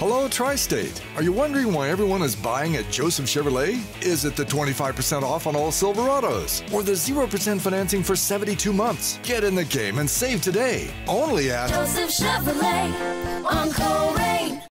Hello, Tri-State. Are you wondering why everyone is buying at Joseph Chevrolet? Is it the 25% off on all Silverados? Or the 0% financing for 72 months? Get in the game and save today. Only at Joseph Chevrolet on Colerain.